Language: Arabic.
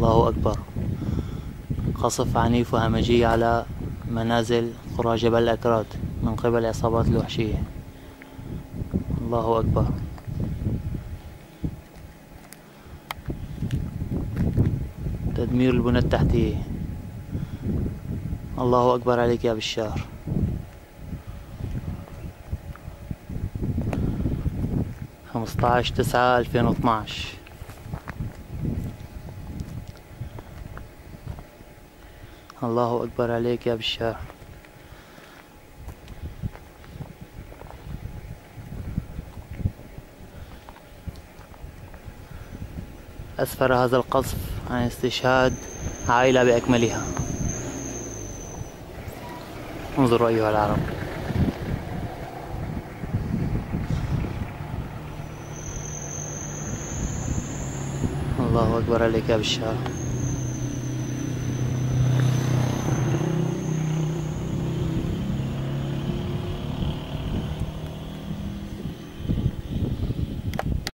الله أكبر. قصف عنيف وهمجي على منازل قرى جبل الأكراد من قبل العصابات الوحشية. الله أكبر. تدمير البنى التحتية. الله أكبر عليك يا بشار. خمسطعش 9/2012. الله أكبر عليك يا بشار. أسفر هذا القصف عن استشهاد عائلة بأكملها. انظروا أيها العرب. الله أكبر عليك يا بشار.